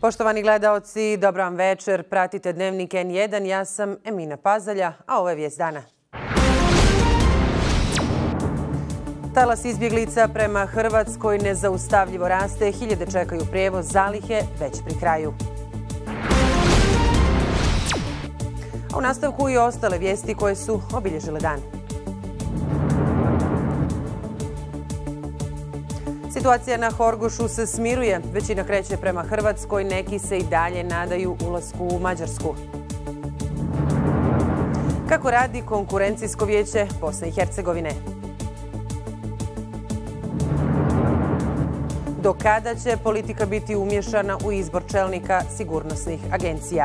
Poštovani gledaoci, dobar vam večer. Pratite Dnevnik N1. Ja sam Emina Pazalja, a ovo je vijest dana. Talas izbjeglica prema Hrvatskoj nezaustavljivo raste. Hiljade čekaju prijevoz, zalihe već pri kraju. A u nastavku i ostale vijesti koje su obilježile dan. Situacija na Horgošu se smiruje. Većina kreće prema Hrvatskoj, neki se i dalje nadaju ulasku u Mađarsku. Kako radi konkurencijsko vijeće Bosne i Hercegovine? Do kada će politika biti umješana u izbor čelnika sigurnosnih agencija?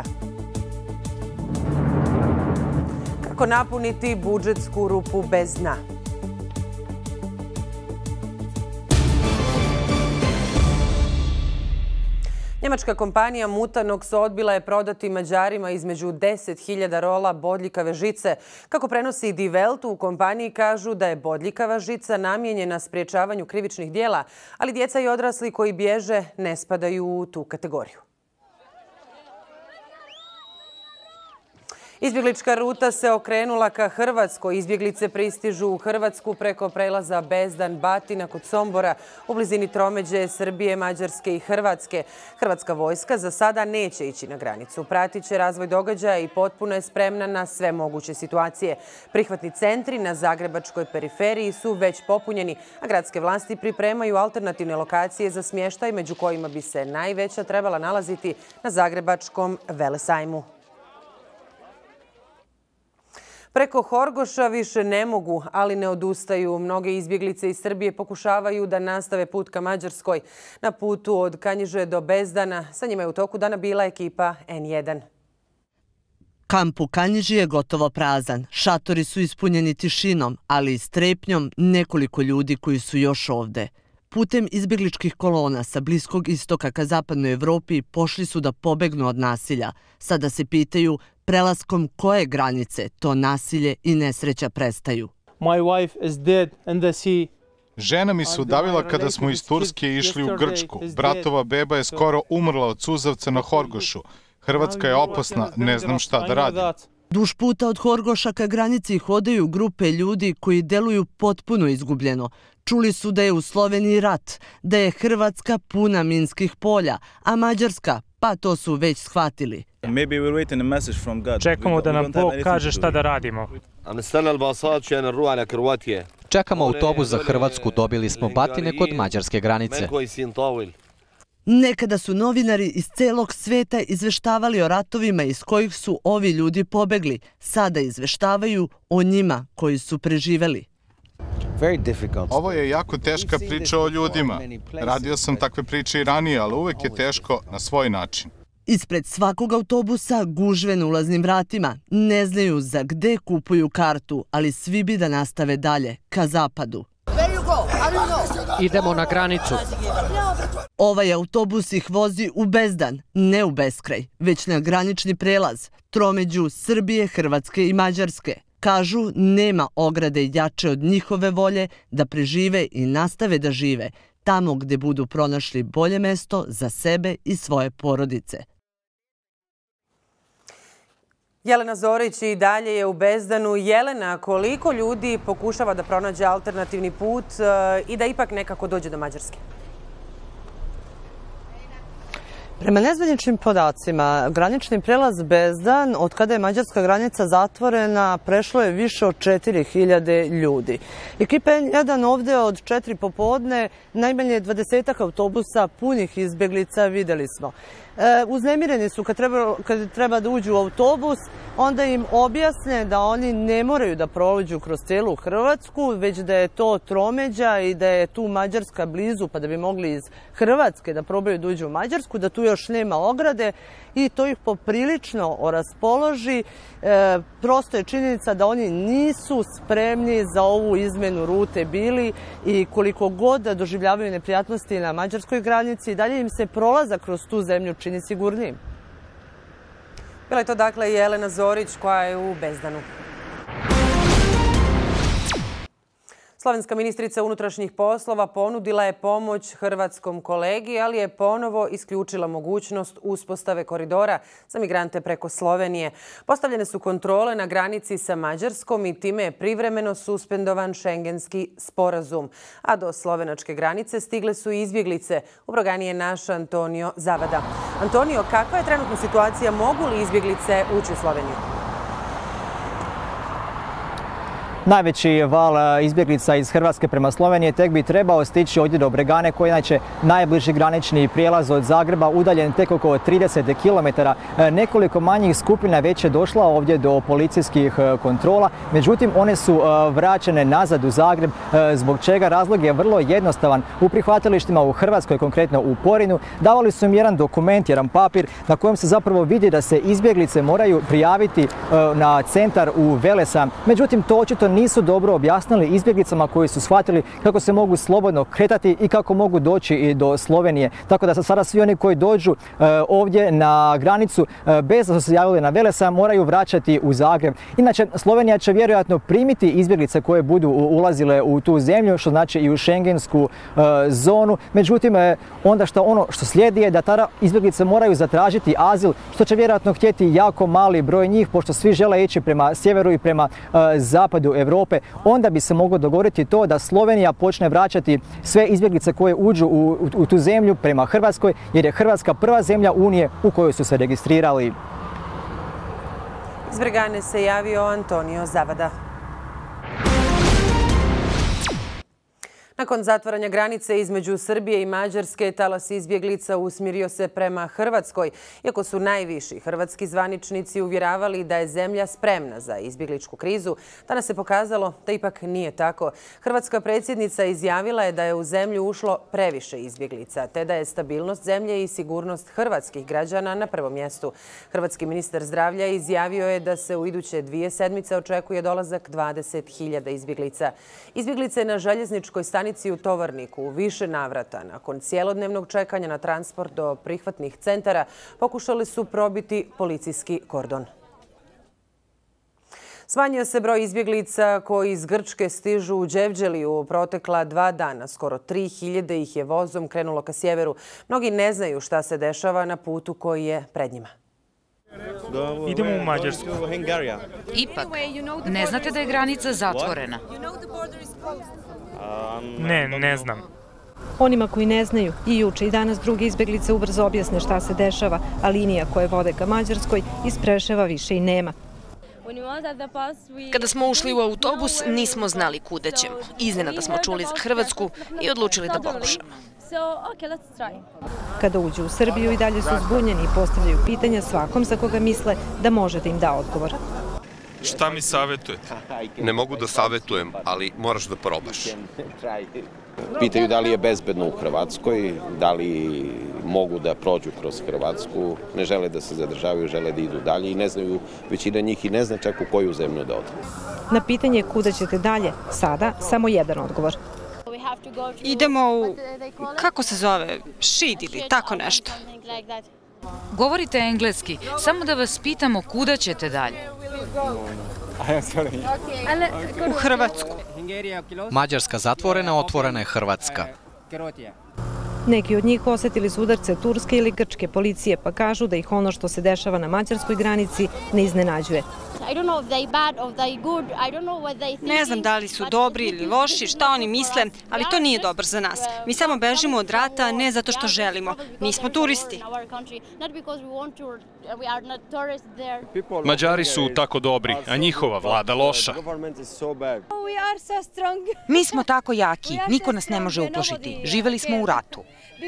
Kako napuniti budžetsku rupu bez dna? Njemačka kompanija Mutanox odbila je prodati Mađarima između 10.000 rola bodljikave žice. Kako prenosi Die Welt, u kompaniji kažu da je bodljikava žica namijenjena sprječavanju krivičnih dijela, ali djeca i odrasli koji bježe ne spadaju u tu kategoriju. Izbjeglička ruta se okrenula ka Hrvatskoj. Izbjeglice pristižu u Hrvatsku preko prelaza Bezdan, Batina kod Sombora u blizini tromeđe Srbije, Mađarske i Hrvatske. Hrvatska vojska za sada neće ići na granicu. Pratit će razvoj događaja i potpuno je spremna na sve moguće situacije. Prihvatni centri na zagrebačkoj periferiji su već popunjeni, a gradske vlasti pripremaju alternativne lokacije za smještaj, među kojima bi se najveća trebala nalaziti na zagrebačkom Velesajmu. Preko Horgoša više ne mogu, ali ne odustaju. Mnoge izbjeglice iz Srbije pokušavaju da nastave put ka Mađarskoj. Na putu od Kanjiže do Bezdana sa njima je u toku dana bila ekipa N1. Kamp u Kanjiži je gotovo prazan. Šatori su ispunjeni tišinom, ali i strepnjom nekoliko ljudi koji su još ovde. Putem izbjegličkih kolona sa Bliskog istoka ka zapadnoj Evropi pošli su da pobegnu od nasilja. Sada se pitaju prelaskom koje granice to nasilje i nesreća prestaju. Žena mi se udavila kada smo iz Turske išli u Grčku. Bratova beba je skoro umrla od suzavca na Horgošu. Hrvatska je opasna, ne znam šta da radim. Duž puta od Horgoša ka granici hodaju grupe ljudi koji deluju potpuno izgubljeno. Čuli su da je u Sloveniji rat, da je Hrvatska puna minskih polja, a Mađarska, pa to su već shvatili. Čekamo da nam Bog kaže šta da radimo. Čekamo autobus za Hrvatsku, dobili smo batine kod mađarske granice. Nekada su novinari iz celog sveta izveštavali o ratovima iz kojih su ovi ljudi pobegli. Sada izveštavaju o njima koji su preživeli. Ovo je jako teška priča o ljudima. Radio sam takve priče i ranije, ali uvek je teško na svoj način. Ispred svakog autobusa gužve na ulaznim vratima. Ne znaju za gde kupuju kartu, ali svi bi da nastave dalje, ka zapadu. Idemo na granicu. Ovaj autobus ih vozi u Bezdan, ne u beskraj, već na granični prelaz, tromeđu Srbije, Hrvatske i Mađarske. Kažu, nema ograde jače od njihove volje da prežive i nastave da žive, tamo gde budu pronašli bolje mesto za sebe i svoje porodice. Jelena Zorić i dalje je u Bezdanu. Jelena, koliko ljudi pokušava da pronađe alternativni put i da ipak nekako dođe do Mađarske? Prema nezvaničnim podacima, granični prelaz Bezdan, od kada je mađarska granica zatvorena, prešlo je više od 4.000 ljudi. Ekipa N1 ovde od 4 popodne, najmanje 20 autobusa punih izbjeglica videli smo. Uznemireni su kad treba da uđu u autobus, onda im objasne da oni ne moraju da prođu kroz celu Hrvatsku, već da je to tromeđa i da je tu Mađarska blizu, pa da bi mogli iz Hrvatske da probaju da uđu u Mađarsku, da tu još nema ograde i to ih poprilično oraspoloži. Prosto je činjenica da oni nisu spremni za ovu izmenu rute bili i koliko god da doživljavaju neprijatnosti na mađarskoj granici, dalje im se prolazak kroz tu zemlju čini sigurnijim. Bila je to dakle Jelena Zorić koja je u Bezdanu. Slovenska ministrica unutrašnjih poslova ponudila je pomoć hrvatskom kolegi, ali je ponovo isključila mogućnost uspostave koridora za migrante preko Slovenije. Postavljene su kontrole na granici sa Mađarskom i time je privremeno suspendovan šengenski sporazum. A do slovenačke granice stigle su i izbjeglice. U Brogani je naš Antonio Zavada. Antonio, kakva je trenutna situacija? Mogu li izbjeglice ući u Sloveniju? Najveći val izbjeglica iz Hrvatske prema Slovenije tek bi trebao stići ovdje do Bregane, koji je inače najbliži granični prijelaz od Zagreba, udaljen tek oko 30 km. Nekoliko manjih skupina već je došla ovdje do policijskih kontrola, međutim one su vraćene nazad u Zagreb, zbog čega razlog je vrlo jednostavan. U prihvatilištima u Hrvatskoj, konkretno u Porinu, davali su im jedan dokument, jedan papir na kojem se zapravo vidi da se izbjeglice moraju prijaviti na centar u Velesa. Međutim, to očito nisu dobro objasnili izbjeglicama koji su shvatili kako se mogu slobodno kretati i kako mogu doći i do Slovenije. Tako da sada svi oni koji dođu ovdje na granicu bez da su se javili na Velesa moraju vraćati u Zagreb. Inače, Slovenija će vjerojatno primiti izbjeglice koje budu ulazile u tu zemlju, što znači i u šengensku zonu. Međutim, onda ono što slijedi je da tada izbjeglice moraju zatražiti azil, što će vjerojatno htjeti jako mali broj njih, pošto svi žele ići prema sjeveru i prema zapadu Europe. Onda bi se moglo dogoditi to da Slovenija počne vraćati sve izbjeglice koje uđu u tu zemlju prema Hrvatskoj, jer je Hrvatska prva zemlja Unije u kojoj su se registrirali. Iz Bregane se javio Antonio Zavada. Nakon zatvaranja granice između Srbije i Mađarske, talas izbjeglica usmjerio se prema Hrvatskoj. Iako su najviši hrvatski zvaničnici uvjeravali da je zemlja spremna za izbjegličku krizu, danas se pokazalo da ipak nije tako. Hrvatska predsjednica izjavila je da je u zemlju ušlo previše izbjeglica, te da je stabilnost zemlje i sigurnost hrvatskih građana na prvom mjestu. Hrvatski ministar zdravlja izjavio je da se u iduće 2 sedmice očekuje dolazak 20.000 izbjeglica. Izbjeglice na željezničkoj stanici u Tovarniku u više navrata nakon cijelodnevnog čekanja na transport do prihvatnih centara pokušali su probiti policijski kordon. Smanjio se broj izbjeglica koji iz Grčke stižu u Đevđeliju u protekla 2 dana. Skoro 3.000 ih je vozom krenulo ka sjeveru. Mnogi ne znaju šta se dešava na putu koji je pred njima. Idemo u Mađarsku. Ipak, ne znate da je granica zatvorena? Ne znam. Onima koji ne znaju, i juče i danas druge izbjeglice ubrzo objasne šta se dešava, a linija koje vode ka Mađarskoj iz Preševa više i nema. Kada smo ušli u autobus, nismo znali kuda ćemo. Iznenada smo čuli za Hrvatsku i odlučili da pokušamo. Kada uđu u Srbiju i dalje su zbunjeni i postavljaju pitanja svakom za koga misle da može da im da odgovor. Šta mi savjetujete? Ne mogu da savjetujem, ali moraš da probaš. Pitaju da li je bezbedno u Hrvatskoj, da li mogu da prođu kroz Hrvatsku, ne žele da se zadržavaju, žele da idu dalje i ne znaju, većina njih i ne zna čak u koju zemlju da ode. Na pitanje kuda ćete dalje, sada samo jedan odgovor. Idemo u, kako se zove, Šid ili tako nešto. Govorite engleski, samo da vas pitamo kuda ćete dalje. U Hrvatsku. Mađarska zatvorena, otvorena je Hrvatska. Neki od njih osjetili su udarce turske ili grčke policije, pa kažu da ih ono što se dešava na mađarskoj granici ne iznenađuje. Ne znam da li su dobri ili loši, šta oni misle, ali to nije dobro za nas. Mi samo bežimo od rata, ne zato što želimo. Nismo turisti. Mađari su tako dobri, a njihova vlada loša. Mi smo tako jaki, niko nas ne može uplašiti. Živeli smo u ratu.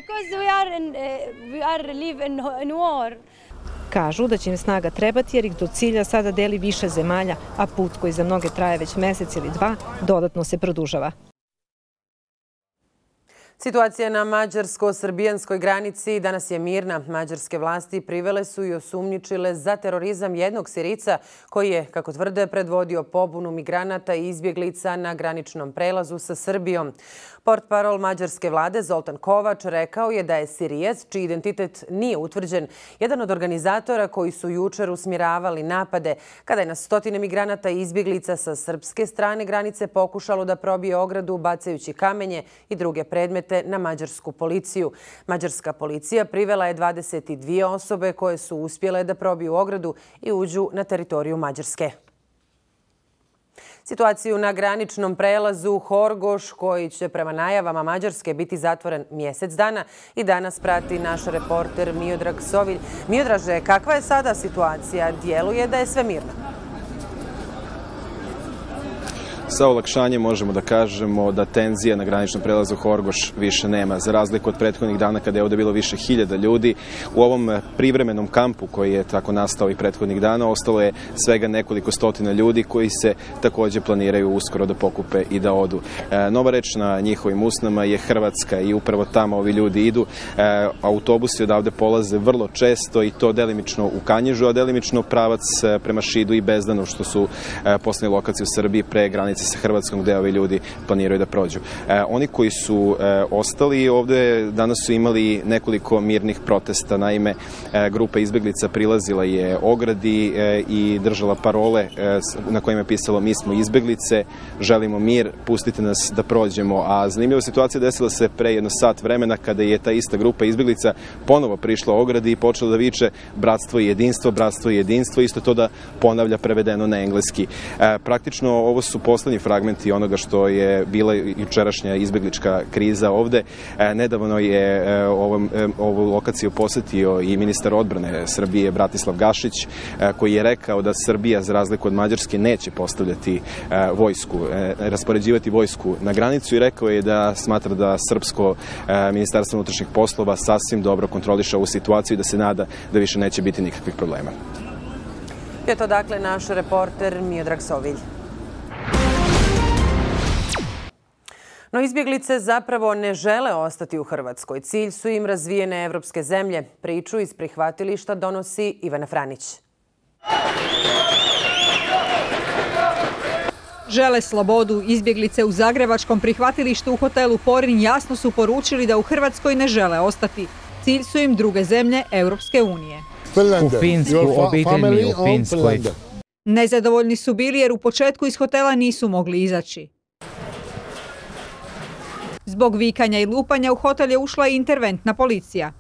Kažu da će im snaga trebati jer ih do cilja sada deli više zemalja, a put koji za mnoge traje već mjesec ili 2 dodatno se produžava. Situacija na mađarsko-srbijanskoj granici danas je mirna. Mađarske vlasti privele su i osumnjičile za terorizam jednog Sirica koji je, kako tvrde, predvodio pobunu migranata i izbjeglica na graničnom prelazu sa Srbijom. Portparol mađarske vlade Zoltan Kovač rekao je da je Sirijac, čiji identitet nije utvrđen, jedan od organizatora koji su jučer usmjeravali napade kada je na stotine migranata i izbjeglica sa srpske strane granice pokušalo da probije ogradu bacajući kamenje i druge predmete na mađarsku policiju. Mađarska policija privela je 22 osobe koje su uspjele da probiju ogradu i uđu na teritoriju Mađarske. Situaciju na graničnom prelazu Horgoš, koji će prema najavama Mađarske biti zatvoren mjesec dana, i danas prati naš reporter Miodrag Sovilj. Miodraže, kakva je sada situacija? Djeluje da je sve mirno. Sa olakšanjem možemo da kažemo da tenzija na graničnom prelazu Horgoš više nema. Za razliku od prethodnih dana kada je ovdje bilo više hiljada ljudi, u ovom privremenom kampu koji je tako nastao i prethodnih dana ostalo je svega nekoliko stotina ljudi koji se također planiraju uskoro da pokupe i da odu. Nova reč na njihovim usnama je Hrvatska i upravo tamo ovi ljudi idu. Autobusi odavde polaze vrlo često i to delimično u Kanjižu, a delimično pravac prema Šidu i Bezdanu, što su posljednje lokacije u Srbiji pre granice sa Hrvatskom gdje ovi ljudi planiraju da prođu. Oni koji su ostali ovdje danas su imali nekoliko mirnih protesta. Naime, grupa izbjeglica prilazila je ogradi i držala parole na kojima je pisalo "Mi smo izbjeglice, želimo mir, pustite nas da prođemo". A zanimljiva situacija desila se pre jedno sat vremena kada je ta ista grupa izbjeglica ponovo prišla ogradi i počela da viče "Bratstvo i jedinstvo, bratstvo i jedinstvo", isto to da ponavlja prevedeno na engleski. Praktično ovo su poslednji fragmenti onoga što je bila jučerašnja izbjeglička kriza ovde. Nedavno je ovu lokaciju posjetio i ministar odbrane Srbije Bratislav Gašić, koji je rekao da Srbija, za razliku od Mađarske, neće postavljati vojsku, raspoređivati vojsku na granicu, i rekao je da smatra da srpsko ministarstvo unutrašnjih poslova sasvim dobro kontroliše ovu situaciju i da se nada da više neće biti nikakvih problema. Je to dakle naš reporter Miodrag Sovilj. No izbjeglice zapravo ne žele ostati u Hrvatskoj. Cilj su im razvijene evropske zemlje. Priču iz prihvatilišta donosi Ivana Franić. Žele slobodu. Izbjeglice u zagrebačkom prihvatilištu u hotelu Porin jasno su poručili da u Hrvatskoj ne žele ostati. Cilj su im druge zemlje Europske unije. U Finsku, obitelj mi u Finskoj. Nezadovoljni su bili jer u početku iz hotela nisu mogli izaći. Zbog vikanja i lupanja u hotel je ušla i interventna policija.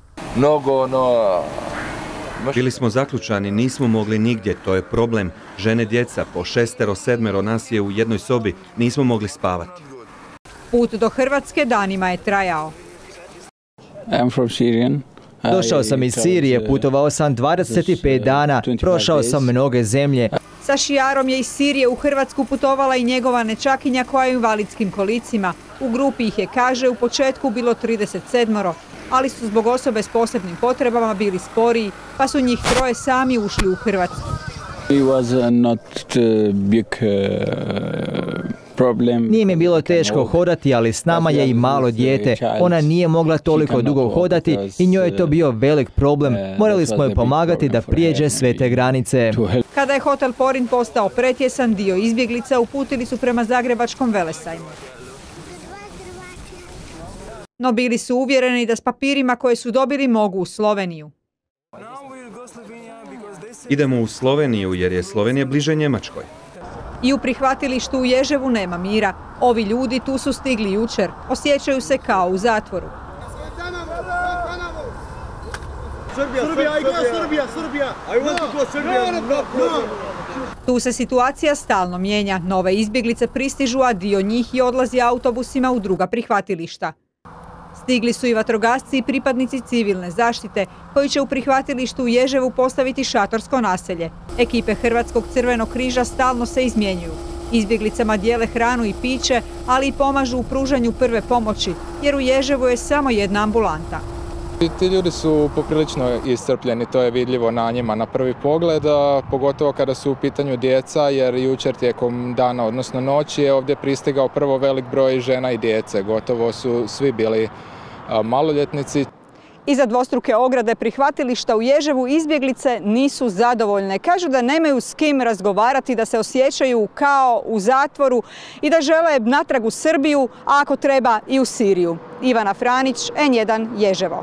Bili smo zaključani, nismo mogli nigdje, to je problem. Žene, djeca, po 6, 7 nas je u jednoj sobi, nismo mogli spavati. Put do Hrvatske danima je trajao. Došao sam iz Sirije, putovao sam 25 dana, prošao sam mnoge zemlje. Sa šijarom je iz Sirije u Hrvatsku putovala i njegova nećakinja koja je u invalidskim kolicima. U grupi ih je, kaže, u početku bilo 37, ali su zbog osobe s posebnim potrebama bili sporiji, pa su njih 3 sami ušli u Hrvatsku. Nije mi bilo teško hodati, ali s nama je i malo dijete. Ona nije mogla toliko dugo hodati i njoj je to bio velik problem. Morali smo joj pomagati da prijeđe sve te granice. Kada je hotel Porin postao pretjesan, dio izbjeglica uputili su prema Zagrebačkom Velesajmu. No bili su uvjereni da s papirima koje su dobili mogu u Sloveniju. Idemo u Sloveniju jer je Slovenija bliže Njemačkoj. I u prihvatilištu u Ježevu nema mira. Ovi ljudi tu su stigli jučer. Osjećaju se kao u zatvoru. Tu se situacija stalno mijenja. Nove izbjeglice pristižu, a dio njih i odlazi autobusima u druga prihvatilišta. Stigli su i vatrogasci i pripadnici civilne zaštite, koji će u prihvatilištu u Ježevu postaviti šatorsko naselje. Ekipe Hrvatskog crvenog križa stalno se izmjenjuju. Izbjeglicama dijele hranu i piće, ali i pomažu u pružanju prve pomoći, jer u Ježevu je samo jedna ambulanta. Ti ljudi su poprilično iscrpljeni, to je vidljivo na njima na prvi pogled, pogotovo kada su u pitanju djeca, jer jučer tijekom dana, odnosno noći, je ovdje pristigao prvo velik broj žena i djece. Gotovo su svi bili maloljetnici. Iza dvostruke ograde prihvatilišta u Ježevu izbjeglice nisu zadovoljne. Kažu da nemaju s kim razgovarati, da se osjećaju kao u zatvoru i da žele natrag u Srbiju, a ako treba i u Siriju. Ivana Franić, N1, Ježevo.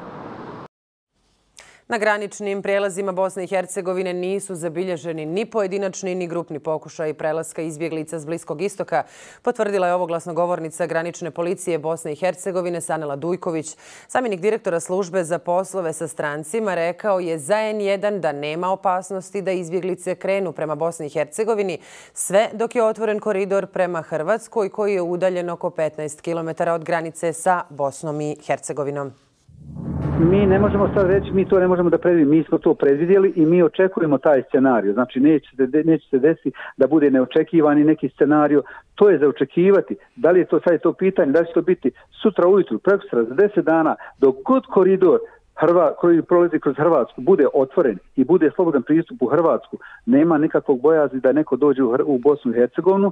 Na graničnim prijelazima Bosne i Hercegovine nisu zabilježeni ni pojedinačni ni grupni pokušaj prelaska izbjeglica s Bliskog istoka, potvrdila je ovo glasnogovornica granične policije Bosne i Hercegovine Sanela Dujković. Zamjenik direktora službe za poslove sa strancima rekao je za N1 da nema opasnosti da izbjeglice krenu prema Bosni i Hercegovini, sve dok je otvoren koridor prema Hrvatskoj koji je udaljen oko 15 km od granice sa Bosnom i Hercegovinom. Mi ne možemo sad reći, mi to ne možemo da predvidimo, mi smo to predvidjeli i mi očekujemo taj scenarij. Znači neće se desiti da bude neočekivani neki scenarij, to je za očekivati. Da li je to sad to pitanje, da li će to biti sutra ujutru, prekosutra, za 10 dana, dok god koridor koji prolazi kroz Hrvatsku bude otvoren i bude slobodan pristup u Hrvatsku, nema nikakvog bojazni da neko dođe u Bosnu i Hercegovinu.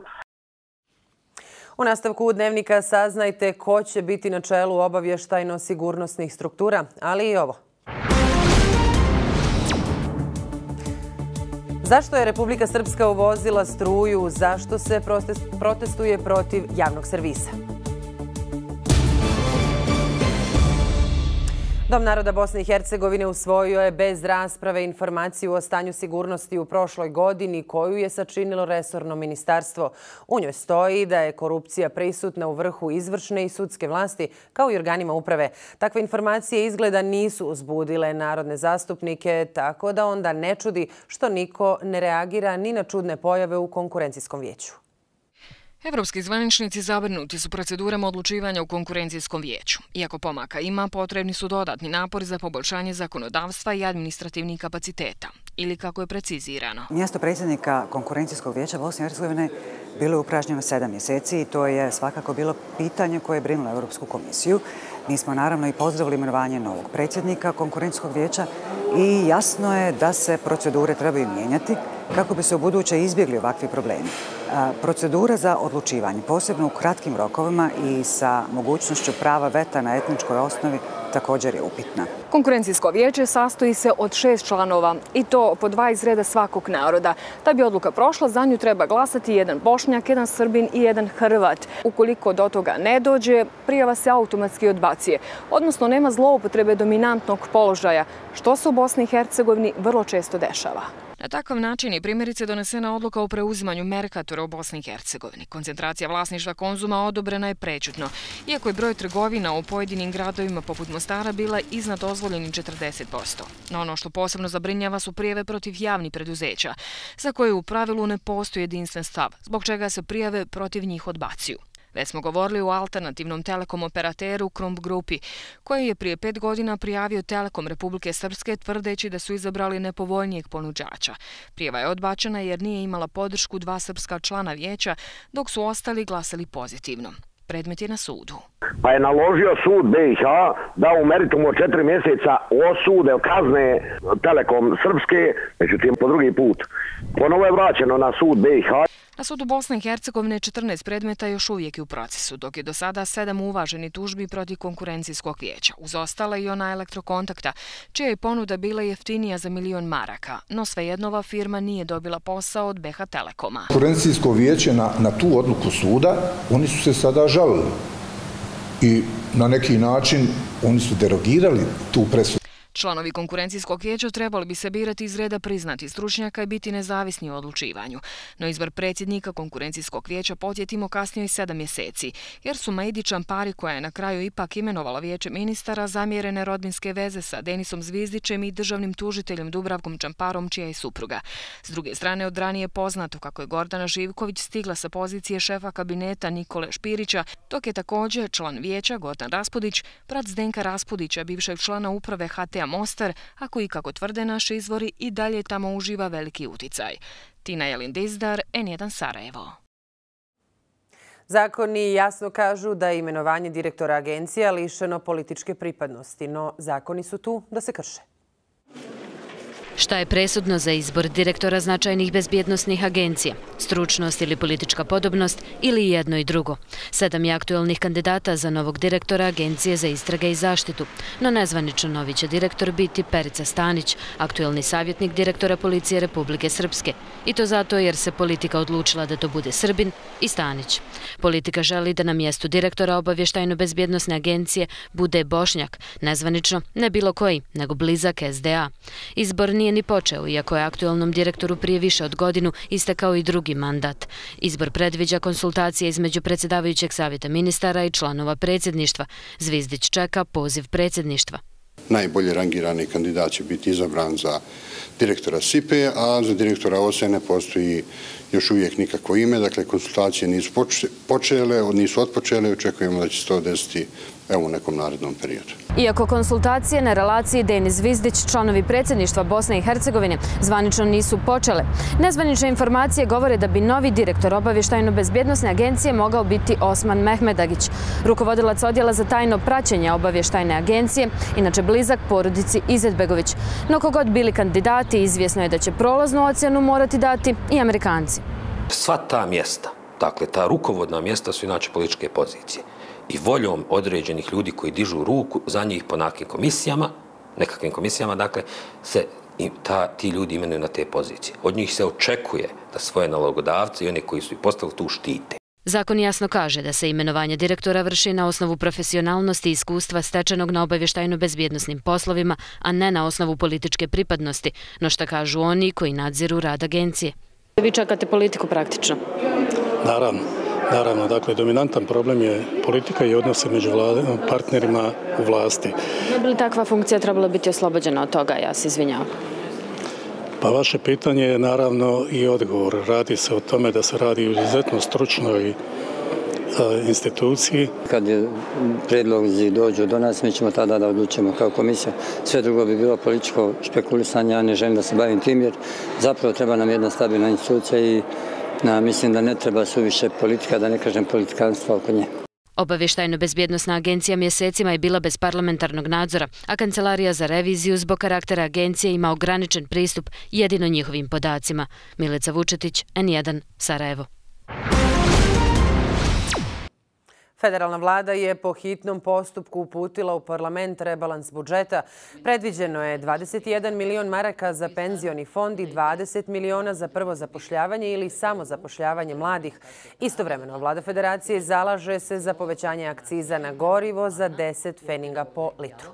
U nastavku Dnevnika saznajte ko će biti na čelu obavještajno-sigurnosnih struktura, ali i ovo. Zašto je Republika Srpska uvozila struju? Zašto se protestuje protiv javnog servisa? Dom naroda Bosne i Hercegovine usvojio je bez rasprave informaciju o stanju sigurnosti u prošloj godini koju je sačinilo resorno ministarstvo. U njoj stoji da je korupcija prisutna u vrhu izvršne i sudske vlasti kao i organima uprave. Takve informacije izgleda nisu uzbudile narodne zastupnike, tako da onda ne čudi što niko ne reagira ni na čudne pojave u konkurencijskom vijeću. Evropski zvaničnici zabrinuti su procedurama odlučivanja u konkurencijskom vijeću. Iako pomaka ima, potrebni su dodatni napori za poboljšanje zakonodavstva i administrativnih kapaciteta. Ili kako je precizirano. Mjesto predsjednika konkurencijskog vijeća Bosne i Hercegovine bilo je upražnjeno 7 mjeseci i to je svakako bilo pitanje koje je brinulo Europsku komisiju. Mi smo naravno i pozdravili imenovanje novog predsjednika konkurencijskog vijeća i jasno je da se procedure trebaju mijenjati kako bi se u buduće izbjegli ovakvi problemi. Procedura za odlučivanje, posebno u kratkim rokovima i sa mogućnošću prava veta na etničkoj osnovi, također je upitna. Konkurencijsko vijeće sastoji se od 6 članova i to po 2 iz reda svakog naroda. Da bi odluka prošla, za nju treba glasati jedan Bošnjak, jedan Srbin i jedan Hrvat. Ukoliko do toga ne dođe, prijava se automatski odbacuje, odnosno nema zloupotrebe dominantnog položaja, što se u Bosni i Hercegovini vrlo često dešava. Na takav način je primjerice donesena odluka o preuzimanju Mercatora u Bosni i Hercegovini. Koncentracija vlasništva Konzuma odobrena je prečutno, iako je broj trgovina u pojedinim gradovima poput Mostara bila iznad dozvoljenih 40%. No ono što posebno zabrinjava su prijave protiv javnih preduzeća, za koje u pravilu ne postoji jedinstven stav, zbog čega se prijave protiv njih odbacuju. Već smo govorili o alternativnom telekom operateru Krump Grupi, koji je prije 5 godina prijavio Telekom Republike Srpske tvrdeći da su izabrali nepovoljnijeg ponuđača. Prijava je odbačena jer nije imala podršku 2 srpska člana vijeća, dok su ostali glasali pozitivno. Predmet je na sudu. Pa je naložio sud BiH da u meritumu od 4 mjeseca osude, kazne Telekom Srpske, međutim po drugi put. Ponovo je vraćeno na sud BiH. Na sudu Bosne i Hercegovine 14 predmeta još uvijek je u procesu, dok je do sada 7 uvaženih tužbi protiv konkurencijskog vijeća. Uz ostala i ona Elektrokontakta, čija je ponuda bila jeftinija za 1 milion maraka, no svejedno ova firma nije dobila posao od BH Telekoma. Konkurencijsko vijeće na tu odluku suda, oni su se sada žalili i na neki način oni su derogirali tu presudu. Članovi konkurencijskog vijeća trebali bi se birati iz reda priznati stručnjaka i biti nezavisni u odlučivanju. No izbor predsjednika konkurencijskog vijeća, podsjetimo, kasnio i 7 mjeseci, jer su Maidi Čampari, koja je na kraju ipak imenovala vijeće ministara, zamjerene rodbinske veze sa Denisom Zvizdićem i državnim tužiteljem Dubravkom Čamparom, čija je supruga. S druge strane, od ranije poznato kako je Gordana Živković stigla sa pozicije šefa kabineta Nikole Špirića, dok je također član vijeća Gordan Raspudić, brat Zdenka Raspudića, bivšeg člana uprave HT Mostar, a koji, kako tvrde naši izvori, i dalje tamo uživa veliki uticaj. Tina Jelin Dizdar, N1 Sarajevo. Zakoni jasno kažu da je imenovanje direktora agencija lišeno političke pripadnosti, no zakoni su tu da se krše. Šta je presudno za izbor direktora značajnih bezbjednosnih agencija? Stručnost ili politička podobnost ili jedno i drugo? 7 je aktuelnih kandidata za novog direktora Agencije za istrage i zaštitu, no nezvanično novi će direktor biti Perica Stanić, aktuelni savjetnik direktora Policije Republike Srpske. I to zato jer se politika odlučila da to bude Srbin i Stanić. Politika želi da na mjestu direktora obavještajno-bezbjednosne agencije bude Bošnjak, nezvanično ne bilo koji, nego blizak SDA. Izbor nije ni počeo, iako je aktuelnom direktoru prije više od godinu istekao i drugi mandat. Izbor predviđa konsultacije između predsjedavajućeg savjeta ministara i članova predsjedništva. Zvizdić čeka poziv predsjedništva. Najbolje rangirani kandidat će biti izabran za direktora SIPE, a za direktora OSE ne postoji još uvijek nikakvo ime. Dakle, konsultacije nisu otpočele, očekujemo da će se to desiti u nekom narednom periodu. Iako konsultacije na relaciji Denis Zvizdić, članovi predsjedništva Bosne i Hercegovine, zvanično nisu počele, nezvanične informacije govore da bi novi direktor obavještajno-bezbjednosne agencije mogao biti Osman Mehmedagić, rukovodilac odjela za tajno praćenje obavještajne agencije, inače blizak porodici Izetbegović. No kogod bili kandidati, izvjesno je da će prolaznu ocjenu morati dati i Amerikanci. Sva ta mjesta, dakle ta rukovodna mjesta su inače političke pozicije. I voljom određenih ljudi koji dižu ruku za njih po nekakvim komisijama, dakle, se ti ljudi imenuju na te pozicije. Od njih se očekuje da svoje nalogodavce i one koji su ih postavili tu štite. Zakon jasno kaže da se imenovanje direktora vrši na osnovu profesionalnosti i iskustva stečenog na obavještajno-bezbjednosnim poslovima, a ne na osnovu političke pripadnosti, no šta kažu oni koji nadziru rad agencije. Vi čekate politiku praktično? Naravno, dakle, dominantan problem je politika i odnose među partnerima u vlasti. Ne bi li takva funkcija trebala biti oslobođena od toga, ja se izvinjavam? Pa vaše pitanje je naravno i odgovor. Radi se o tome da se radi o izuzetno stručnoj instituciji. Kad predlozi dođu do nas, mi ćemo tada da odlučimo kao komisija. Sve drugo bi bilo političko špekulisanje, ja ne želim da se bavim tim jer zapravo treba nam jedna stabilna institucija i mislim da ne treba suviše politika, da ne kažem politikanstva oko nje. Obavještajno-bezbjednosna agencija mjesecima je bila bez parlamentarnog nadzora, a Kancelarija za reviziju zbog karaktera agencije ima ograničen pristup jedino njihovim podacima. Milica Vučetić, N1, Sarajevo. Federalna vlada je po hitnom postupku uputila u parlament rebalans budžeta. Predviđeno je 21 milion maraka za penzioni fond i 20 miliona za prvo zapošljavanje ili samozapošljavanje mladih. Istovremeno, vlada federacije zalaže se za povećanje akciza na gorivo za 10 pfeninga po litru.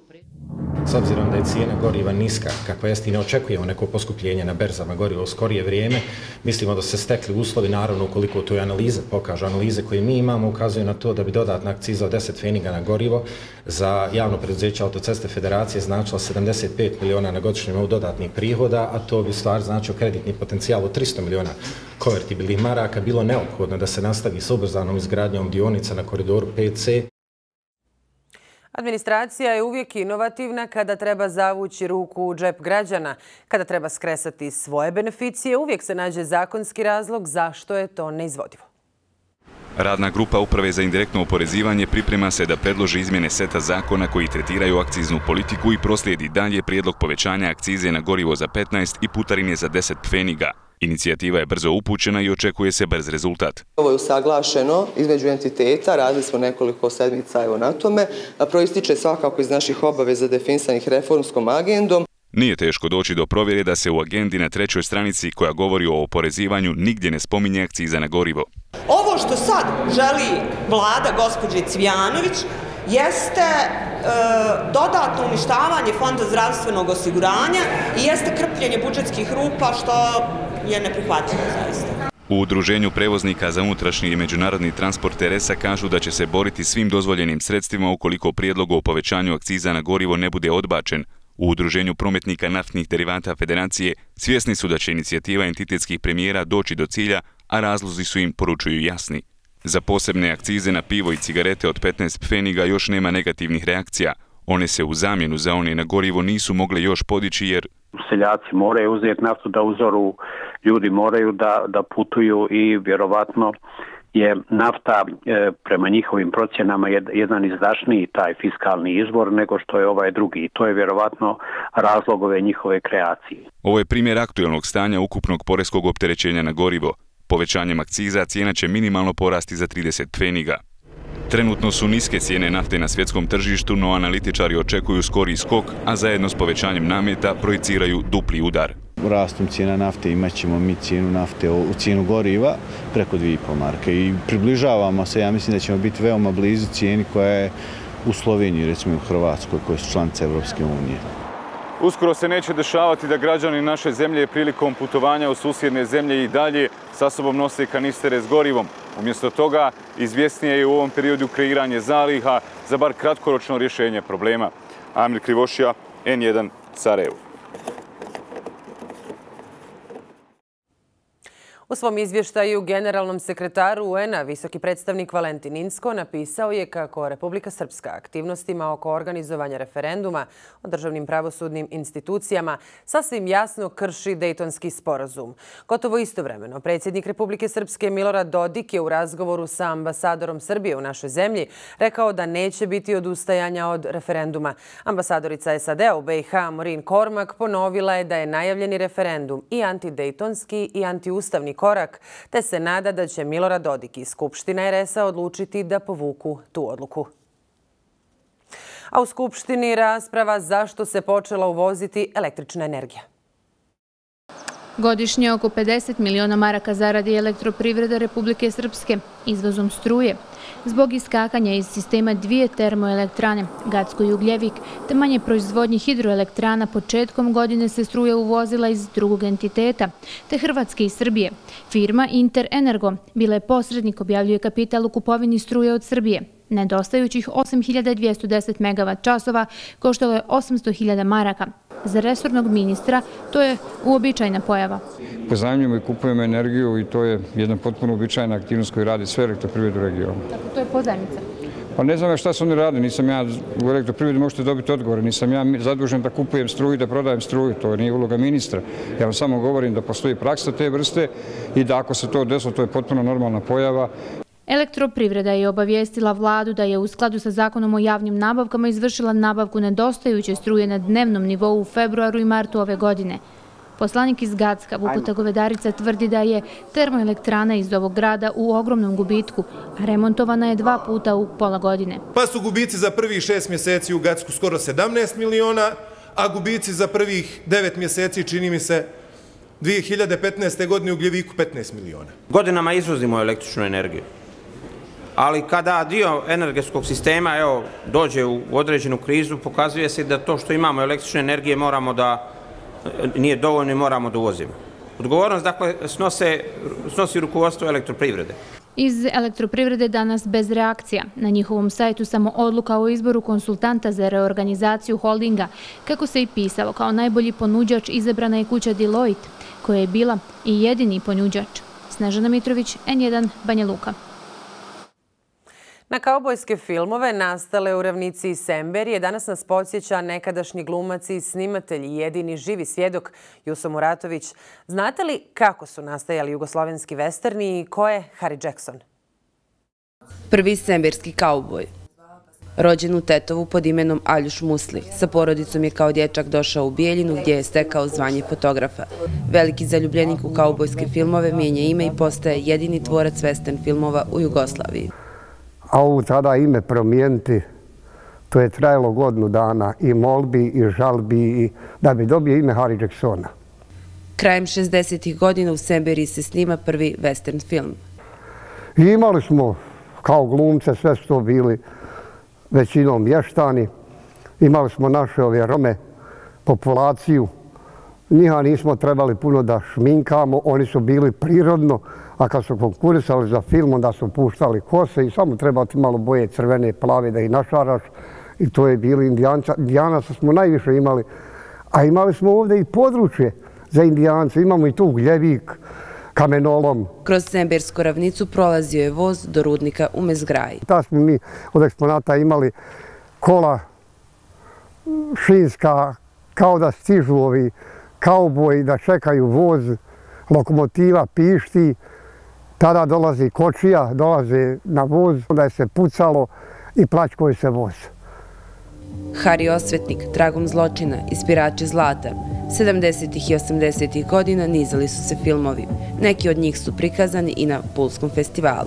S obzirom da je cijena goriva niska, kakva jest i ne očekujemo neko poskupljenje na berzama goriva u skorije vrijeme, mislimo da se stekli uslovi, naravno ukoliko to i analize pokažu. Analize koje mi imamo ukazuju na to da bi dodatna akciza od 10 pfeninga na gorivo za javno preduzeće Autoceste Federacije značila 75 miliona na godišnjem nivou dodatnih prihoda, a to bi stvar značio kreditni potencijal od 300 miliona konvertibilnih maraka. Bilo neophodno da se nastavi s ubrzanom izgradnjom dionica na koridoru 5C. Administracija je uvijek inovativna kada treba zavući ruku u džep građana. Kada treba skresati svoje beneficije, uvijek se nađe zakonski razlog zašto je to neizvodivo. Radna grupa Uprave za indirektno oporezivanje priprema se da predloži izmjene seta zakona koji tretiraju akciznu politiku i proslijedi dalje prijedlog povećanja akcize na gorivo za 15 i putarine za 10 pfeniga. Inicijativa je brzo upućena i očekuje se brz rezultat. Ovo je usaglašeno između entiteta, radili smo nekoliko sedmica na tome, a proističe svakako iz naših obaveza definisanih reformskom agendom. Nije teško doći do provjere da se u agendi na 3. stranici koja govori o oporezivanju nigdje ne spominje akciza na gorivo. Ovo što sad želi vlada gospođe Cvijanović jeste dodatno uništavanje Fonda zdravstvenog osiguranja i jeste krpljenje budžetskih rupa što je neprihvatljivo zaista. U Udruženju prevoznika za unutrašnji i međunarodni transport Teresa kažu da će se boriti svim dozvoljenim sredstvima ukoliko prijedlog o povećanju akciza na gorivo ne bude odbačen. U Udruženju prometnika naftnih derivata Federacije svjesni su da će inicijativa entitetskih premijera doći do cilja, a razlozi su im, poručuju, jasni. Za posebne akcize na pivo i cigarete od 15 pfeniga još nema negativnih reakcija. One se u zamjenu za one na gorivo nisu mogle još podići jer seljaci moraju uzeti naftu da uzoru, ljudi moraju da putuju i vjerovatno je nafta prema njihovim procjenama jedan izdašniji taj fiskalni izvor nego što je ovaj drugi. To je vjerovatno razlog ove njihove kreacije. Ovo je primjer aktuelnog stanja ukupnog poreskog opterećenja na gorivo. Povećanjem akciza cijena će minimalno porasti za 30 pfeniga. Trenutno su niske cijene nafte na svjetskom tržištu, no analitičari očekuju skori skok, a zajedno s povećanjem nameta projiciraju dupli udar. Rastom cijena nafte imat ćemo mi cijenu nafte u cijenu goriva preko 2,5 marke i približavamo se, ja mislim da ćemo biti veoma blizu cijeni koja je u Sloveniji, recimo u Hrvatskoj, koje su članice Evropske unije. Uskoro se neće dešavati da građani naše zemlje prilikom putovanja u susjedne zemlje i dalje sa sobom nose kanistere s gorivom. Umjesto toga, izvjesnije je u ovom periodu kreiranje zaliha za bar kratkoročno rješenje problema. Amir Krivošija, N1, Sarajevo. U svom izvještaju generalnom sekretaru UN-a visoki predstavnik Valentin Inzko napisao je kako Republika Srpska aktivnostima oko organizovanja referenduma o državnim pravosudnim institucijama sasvim jasno krši Dejtonski sporazum. Gotovo istovremeno, predsjednik Republike Srpske Milorad Dodik je u razgovoru sa ambasadorom Srbije u našoj zemlji rekao da neće biti odustajanja od referenduma. Ambasadorica SAD-a u BiH Maureen Cormack ponovila je da je najavljeni referendum i antidejtonski i antiustavni korak, te se nada da će Milorad Dodik i Skupština RS-a odlučiti da povuku tu odluku. A u Skupštini rasprava zašto se počela uvoziti električna energija. Godišnje oko 50 miliona maraka zaradi elektroprivreda Republike Srpske izvozom struje. Zbog iskakanja iz sistema 2 termoelektrane, Gacko i Ugljevik, te manje proizvodnje hidroelektrana, početkom godine se struja uvozila iz drugog entiteta, te Hrvatske i Srbije. Firma Interenergo bila je posrednik, objavljuje Kapital u kupovini struje od Srbije. Nedostajućih 8210 MWh koštalo je 800.000 maraka. Za resornog ministra to je uobičajena pojava. Pozajmljujemo i kupujemo energiju i to je jedna potpuno uobičajena aktivnost koju radi sve elektroprivrede u regionu. Tako, to je pozajmica? Pa ne znam šta su oni rade, nisam ja u elektroprivredi, možete dobiti odgovore, nisam ja zadužen da kupujem struju i da prodajem struju, to nije uloga ministra. Ja vam samo govorim da postoji praksa te vrste i da ako se to desilo, to je potpuno normalna pojava. Elektroprivreda je obavijestila vladu da je u skladu sa zakonom o javnim nabavkama izvršila nabavku nedostajuće struje na dnevnom nivou u februaru i martu ove godine. Poslanik iz Gacka, Vukuta Govedarica, tvrdi da je termoelektrana iz ovog grada u ogromnom gubitku, a remontovana je 2 puta u pola godine. Pa su gubici za prvih 6 mjeseci u Gacku skoro 17 miliona, a gubici za prvih 9 mjeseci, čini mi se, 2015. godine u Gljeviku 15 miliona. Godinama izvozimo električnu energiju. Ali kada dio energetskog sistema dođe u određenu krizu, pokazuje se da to što imamo električne energije nije dovoljno i moramo da uvozimo. Odgovornost, dakle, snosi rukovodstvo elektroprivrede. Iz elektroprivrede danas bez reakcija. Na njihovom sajtu samo odluka o izboru konsultanta za reorganizaciju holdinga. Kako se i pisalo, kao najbolji ponuđač izabrana je kuća Deloitte, koja je bila i jedini ponuđač. Snežana Mitrović, N1, Banja Luka. Na kaubojske filmove nastale u ravnici Semberije danas nas podsjeća nekadašnji glumac i snimatelj i jedini živi svjedok Juso Muratović. Znate li kako su nastajali jugoslovenski westerni i ko je Harry Jackson? Prvi semberski kauboj. Rođen u Tetovu pod imenom Aljuš Musli, sa porodicom je kao dječak došao u Bijeljinu gdje je stekao zvanje fotografa. Veliki zaljubljenik u kaubojske filmove mijenja ime i postaje jedini tvorac western filmova u Jugoslaviji. A ovu tada ime promijeniti, to je trajalo godinu dana i molbi i žalbi da bi dobio ime Harry Jacksona. Krajem 60. godina u Semberiji se snima prvi western film. I imali smo kao glumce, sve su to bili većinom mještani. Imali smo naše Rome, populaciju. Njiha nismo trebali puno da šminkamo, oni su bili prirodno, a kad su konkurisali za film, onda su puštali kose i samo trebati malo boje crvene, plave da ih našaraš. I to je bili indijanca. Indijanaca smo najviše imali. A imali smo ovdje i područje za indijance. Imamo i tu Gljevik, kamenolom. Kroz Sembersku ravnicu prolazio je voz do rudnika u Mezgraji. Ta smo mi od eksponata imali kola šinska, kao da stižu ovi kauboji da čekaju voz, lokomotiva pišti, Tada dolazi kočija, dolazi na voz, onda je se pucalo i plaćkoj se voz. Hari Osvetnik, tragom zločina, ispirači zlata. 70. i 80. godina nizali su se filmovi. Neki od njih su prikazani i na Pulskom festivalu.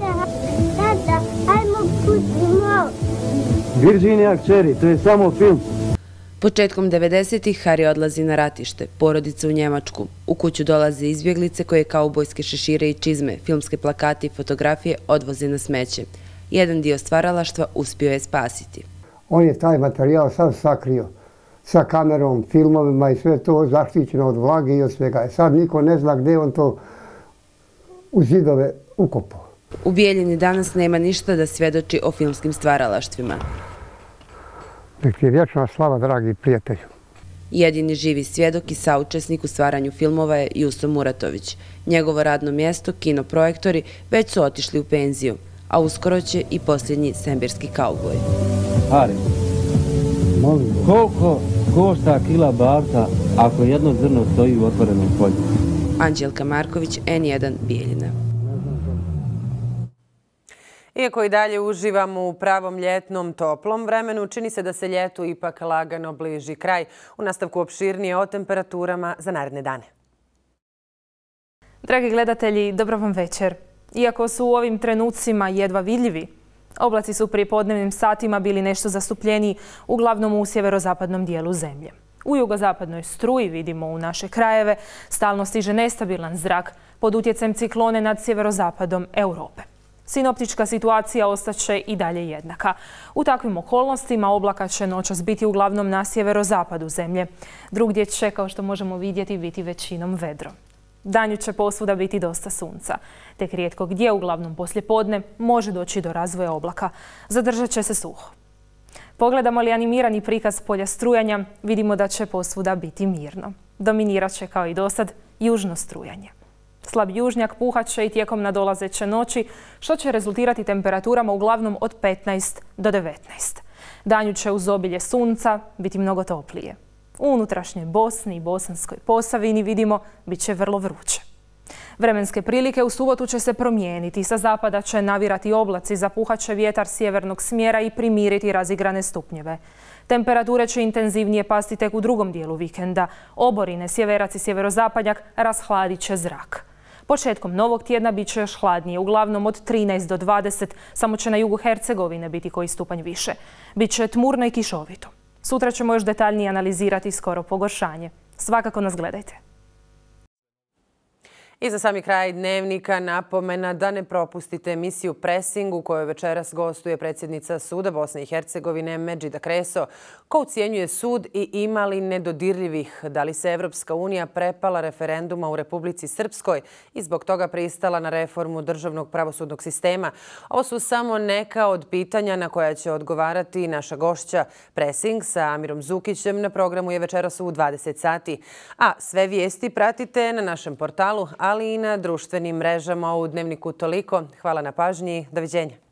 Virginia kćeri, to je samo film. Početkom 90. Hari odlazi na ratište, porodica u Njemačku. U kuću dolaze izbjeglice koje kaubojske šešire i čizme, filmske plakate i fotografije odvoze na smeće. Jedan dio stvaralaštva uspio je spasiti. On je taj materijal sam sakrio sa kamerom, filmovima i sve to zaštićeno od vlage i od svega. Sad niko ne zna gdje on to u zidove ukopao. U Bijeljini danas nema ništa da svjedoči o filmskim stvaralaštvima. Nek je vječna slava, dragi prijatelju. Jedini živi svjedok i saučesnik u stvaranju filmova je Juso Muratović. Njegovo radno mjesto, kinoprojektori, već su otišli u penziju, a uskoro će i posljednji sembirski kauboj. Hari, molim, koliko košta kila bavca ako jedno zrno stoji u otvorenom polju? Anđelka Marković, N1, Bijeljina. Iako i dalje uživamo u pravom ljetnom toplom vremenu, čini se da se ljetu ipak lagano bliži kraj. U nastavku opširnije o temperaturama za naredne dane. Dragi gledatelji, dobro vam večer. Iako su u ovim trenucima jedva vidljivi, oblaci su prije podnevnim satima bili nešto zastupljeniji, uglavnom u sjeverozapadnom dijelu zemlje. U jugozapadnoj struji vidimo u naše krajeve stalno stiže nestabilan zrak pod utjecajem ciklone nad sjeverozapadom Europe. Sinoptička situacija ostaće i dalje jednaka. U takvim okolnostima oblaka će noćas biti uglavnom na sjeverozapadu zemlje. Drugdje će, kao što možemo vidjeti, biti većinom vedro. Danju će posvuda biti dosta sunca. Tek rijetko gdje, uglavnom poslijepodne, može doći do razvoja oblaka. Zadržat će se suho. Pogledamo li animirani prikaz polja strujanja, vidimo da će posvuda biti mirno. Dominirat će kao i dosad južno strujanje. Slab južnjak puhat će i tijekom nadolazeće noći, što će rezultirati temperaturama uglavnom od 15 do 19. Danju će uz obilje sunca biti mnogo toplije. U unutrašnjoj Bosni i Bosanskoj Posavini vidimo bit će vrlo vruće. Vremenske prilike u subotu će se promijeniti. Sa zapada će navirati oblaci, zapuhat će vjetar sjevernog smjera i primiriti razigrane stupnjeve. Temperature će intenzivnije pasti tek u drugom dijelu vikenda. Oborine, sjeverac i sjeverozapadnjak rashladit će zrak. Početkom novog tjedna bit će još hladnije, uglavnom od 13 do 20, samo će na jugu Hercegovine biti koji stupanj više. Biće tmurno i kišovito. Sutra ćemo još detaljnije analizirati skoro pogoršanje. Svakako nas gledajte. I za sami kraj dnevnika napomena da ne propustite emisiju Pressing u kojoj večeras gostuje predsjednica Suda Bosne i Hercegovine Medžida Kreso, ko ucijenjuje sud i ima li nedodirljivih, da li se Evropska unija prepala referenduma u Republici Srpskoj i zbog toga pristala na reformu državnog pravosudnog sistema. Ovo su samo neka od pitanja na koja će odgovarati naša gošća. Pressing sa Amirom Zukićem na programu je večeras u 20 sati. A sve vijesti pratite na našem portalu, ali i na društvenim mrežama. U Dnevniku toliko. Hvala na pažnji. Doviđenja.